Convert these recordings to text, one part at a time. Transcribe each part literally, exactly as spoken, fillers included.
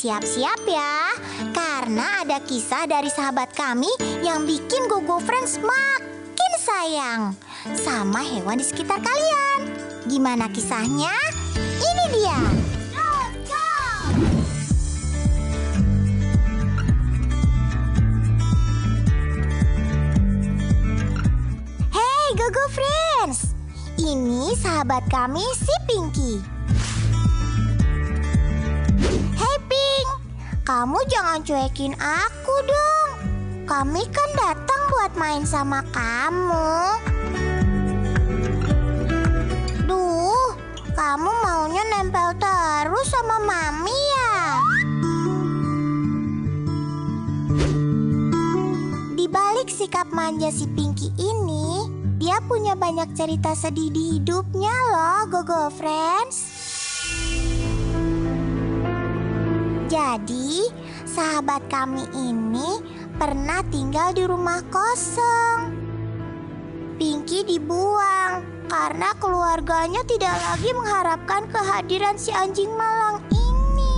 Siap-siap ya, karena ada kisah dari sahabat kami yang bikin Gogo Friends makin sayang sama hewan di sekitar kalian. Gimana kisahnya? Ini dia. Hey Gogo Friends, ini sahabat kami si Pinky. Hey Pink, kamu jangan cuekin aku dong. Kami kan datang buat main sama kamu. Duh, kamu maunya nempel terus sama Mami ya? Di balik sikap manja si Pinky ini, dia punya banyak cerita sedih di hidupnya loh, Gogo Friends. Jadi, sahabat kami ini pernah tinggal di rumah kosong. Pinky dibuang karena keluarganya tidak lagi mengharapkan kehadiran si anjing malang ini.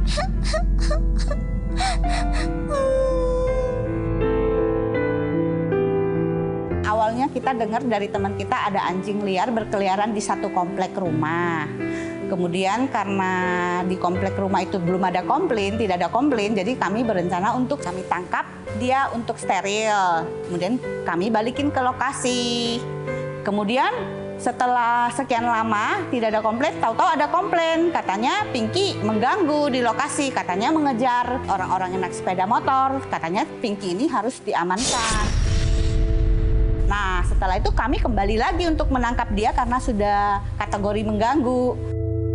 Awalnya kita dengar dari teman kita ada anjing liar berkeliaran di satu komplek rumah. Kemudian karena di komplek rumah itu belum ada komplain, tidak ada komplain, jadi kami berencana untuk kami tangkap dia untuk steril. Kemudian kami balikin ke lokasi. Kemudian setelah sekian lama tidak ada komplain, tahu-tahu ada komplain. Katanya Pinky mengganggu di lokasi, katanya mengejar orang-orang yang naik sepeda motor. Katanya Pinky ini harus diamankan. Nah, setelah itu kami kembali lagi untuk menangkap dia karena sudah kategori mengganggu.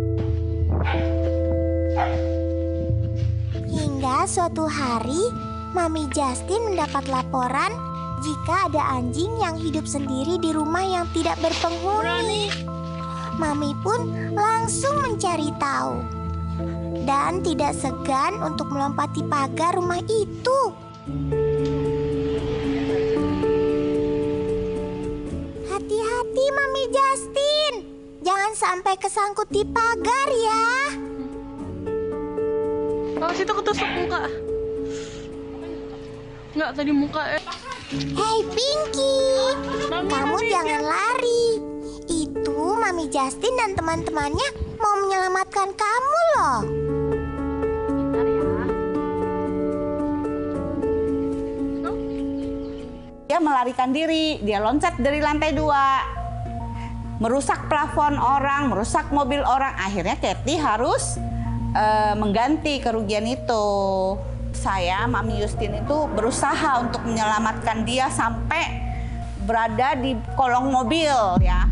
Hingga suatu hari, Mami Justin mendapat laporan jika ada anjing yang hidup sendiri di rumah yang tidak berpenghuni. Mami pun langsung mencari tahu dan tidak segan untuk melompati pagar rumah itu. Hati-hati Mami Justin, jangan sampai kesangkut di pagar ya. Oh, situ ketusuk muka. Enggak, tadi muka eh. Hey Pinky, Mami, kamu Mami, jangan lari. Itu Mami Justin dan teman-temannya mau menyelamatkan kamu loh. Dia melarikan diri, dia loncat dari lantai dua. Merusak plafon orang, merusak mobil orang. Akhirnya Kathy harus uh, mengganti kerugian itu. Saya, Mami Justin itu berusaha untuk menyelamatkan dia sampai berada di kolong mobil ya.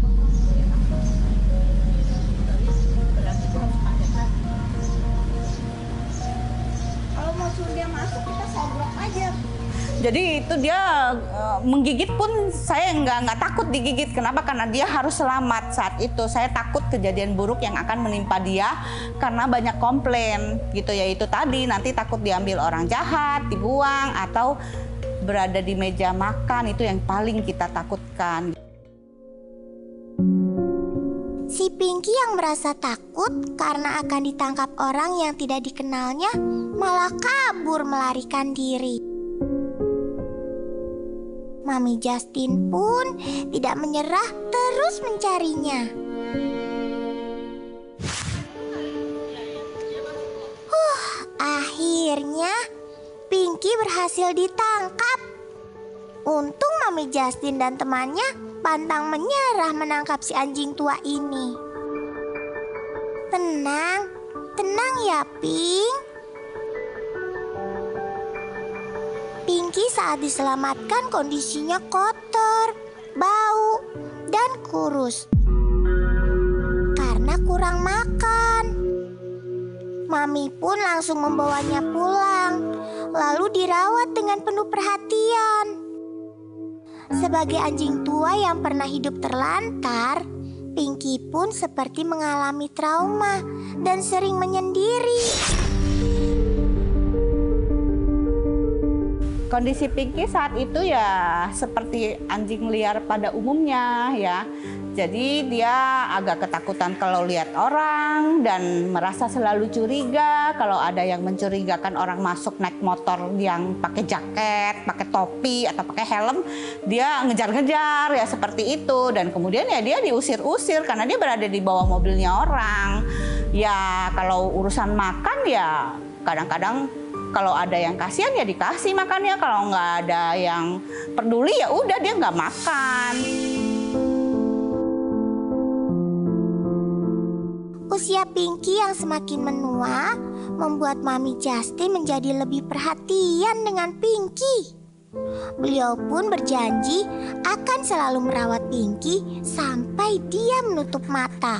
Kalau mau suruh dia masuk, kita sobrok aja. Jadi itu dia uh, menggigit pun saya nggak nggak takut digigit. Kenapa? Karena dia harus selamat saat itu. Saya takut kejadian buruk yang akan menimpa dia karena banyak komplain gitu ya. Itu tadi nanti takut diambil orang jahat, dibuang atau berada di meja makan. Itu yang paling kita takutkan. Si Pinky yang merasa takut karena akan ditangkap orang yang tidak dikenalnya malah kabur melarikan diri. Mami Justin pun tidak menyerah, terus mencarinya. Huh, akhirnya Pinky berhasil ditangkap. Untung Mami Justin dan temannya pantang menyerah menangkap si anjing tua ini. Tenang, tenang ya Pink. Pinky saat diselamatkan kondisinya kotor, bau, dan kurus karena kurang makan. Mami pun langsung membawanya pulang, lalu dirawat dengan penuh perhatian. Sebagai anjing tua yang pernah hidup terlantar, Pinky pun seperti mengalami trauma dan sering menyendiri. Kondisi Pinky saat itu ya seperti anjing liar pada umumnya ya. Jadi dia agak ketakutan kalau lihat orang dan merasa selalu curiga kalau ada yang mencurigakan orang masuk naik motor yang pakai jaket, pakai topi atau pakai helm, dia ngejar-ngejar ya seperti itu. Dan kemudian ya dia diusir-usir karena dia berada di bawah mobilnya orang. Ya kalau urusan makan ya kadang-kadang kalau ada yang kasihan ya dikasih makannya, kalau nggak ada yang peduli ya udah dia nggak makan. Usia Pinky yang semakin menua membuat Mami Justin menjadi lebih perhatian dengan Pinky. Beliau pun berjanji akan selalu merawat Pinky sampai dia menutup mata.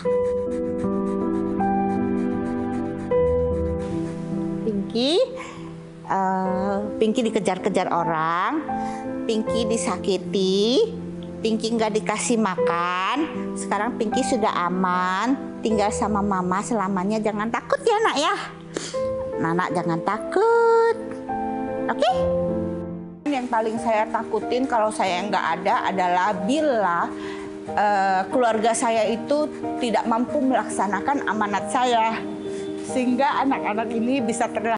Pinky, uh, Pinky dikejar-kejar orang, Pinky disakiti, Pinky nggak dikasih makan. Sekarang Pinky sudah aman, tinggal sama mama selamanya. Jangan takut ya nak ya. Nak jangan takut, oke? Okay? Yang paling saya takutin kalau saya nggak ada adalah bila uh, keluarga saya itu tidak mampu melaksanakan amanat saya, sehingga anak-anak ini bisa terlalu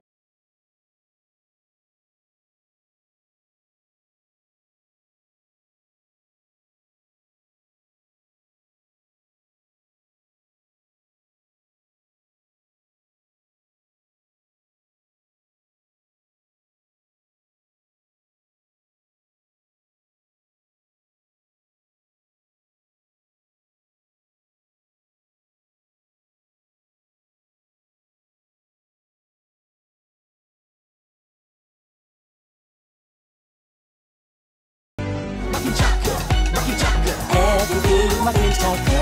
Everything makin cakep.